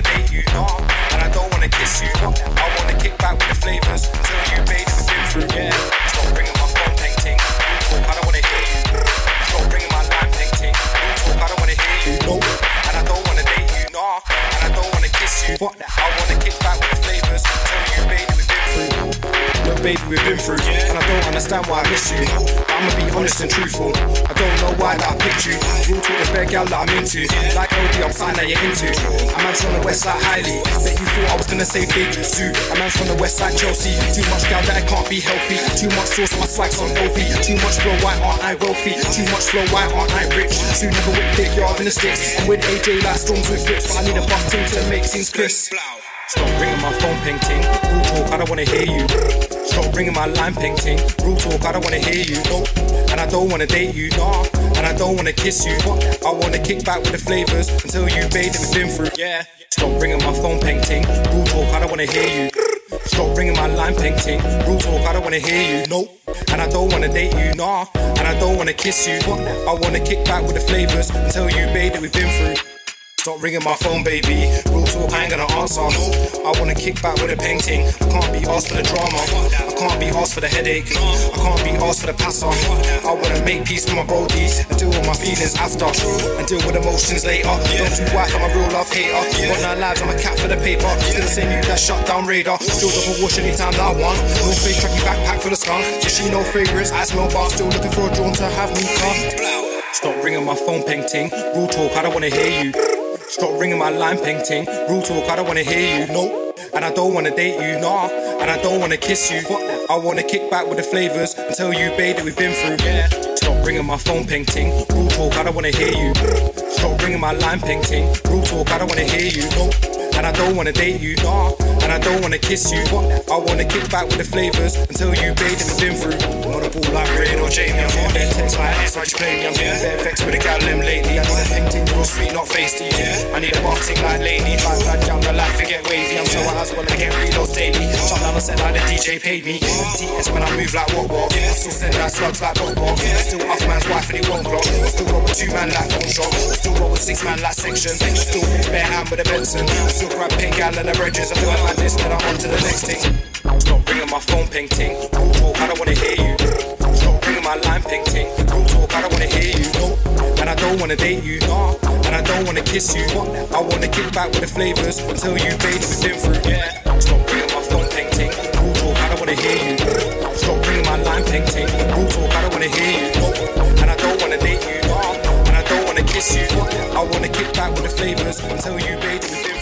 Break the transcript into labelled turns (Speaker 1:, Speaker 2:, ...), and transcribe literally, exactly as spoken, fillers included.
Speaker 1: date you, nah. And I don't wanna kiss you. I wanna kick back with the flavors. Tell you, babe, we've been through, yeah. Stop ringing my phone, painting. I don't wanna hear you. Stop ringing my line, painting. I don't wanna hear you, no. And I don't wanna date you, nah. And I don't wanna kiss you. I wanna kick back with the flavors. Tell you, babe, we've been through. Look, baby, we've been through, and I don't understand why I miss you. But I'ma be honest and truthful. I don't know why that I picked you. Real talk, this bad gal that I'm into. Like O B, I'm something that you're into. A man's from the west side, highly. Bet you thought I was gonna say big zoo. A man's from the west side, Chelsea. Too much gal that I can't be healthy. Too much sauce, my swag's on healthy. Too much flow, why aren't I wealthy? Too much flow, why aren't I rich? Soon never with big yard in the sticks. I'm with A J like storms with flips, but I need a bus team to make things crisp. Stop ringing my phone, painting. Real talk, I don't wanna hear you. Stop ringing my line, painting. Real talk, I don't wanna hear you. No, and I don't wanna date you, nah. And I don't wanna kiss you. I wanna kick back with the flavors until you, babe, that we've been through. Yeah. Stop ringing my phone, painting. Real talk, I don't wanna hear you. Stop ringing my line, painting. Real talk, I don't wanna hear you. No, and I don't wanna date you, nah. And I don't wanna kiss you. I wanna kick back with the flavors until you, babe, that we've been through. Stop ringing my phone, baby. Real talk, I ain't gonna answer. I wanna kick back with a painting. I can't be asked for the drama. I can't be asked for the headache. I can't be asked for the passer. I wanna make peace with my brodies and deal with my feelings after, and deal with emotions later. Don't do whack, I'm a real love hater. Want nine lives, I'm a cat for the paper. Still the same you that shut down radar. Still double wash anytime that I want. No fake tracky backpack full of skunk. So she no fragrance, I smell bar. Still looking for a drone to have me cuffed. Stop ringing my phone, painting. Real talk, I don't wanna hear you. Stop ringing my line, painting. Real talk, I don't wanna hear you, no. And I don't wanna date you, nah. And I don't wanna kiss you. I wanna kick back with the flavors and tell you, babe, that we've been through, yeah. Stop ringing my phone, painting. Real talk, I don't wanna hear you. Stop ringing my line, painting. Real talk, I don't wanna hear you, no. And I don't wanna date you, nah. And I don't wanna kiss you. I wanna kick back with the flavors until you, babe, that we've been through. I'm on a ball like Rain or Jamie. I'm on their text like X, why'd you play me? I'm getting bare vexed with a gal them lately. I need a painting, real sweet, not feisty. I need a boxing like lady. Bad bad jam, the life to get wavy. I'm so as well I get reloads daily. Top down, I said like the D J paid me. T S when I move like what what. I still send out slugs like what what. Still off man's wife and he won't block. Still roll with two man like phone shot. Still roll with six man like section. Still bare hand with a Benson. Still grab pink gal and the bridges. I feel like this, then I'm on to the next thing. Stop ringing my phone, painting. Real talk, I don't wanna hear you. Stop ringing my line, painting. Real talk, I don't wanna hear you, no. And I don't wanna date you, nah. And I don't wanna kiss you. I wanna kick back with the flavors until you, babe, that we've been through, yeah. Stop ringing my phone, painting. Real talk, I don't wanna hear you. Stop ringing my line, painting. Real talk, I don't wanna hear you, no. And I don't wanna date you, nah. And I don't wanna kiss you. I wanna kick back with the flavors until you, babe, that we've been through.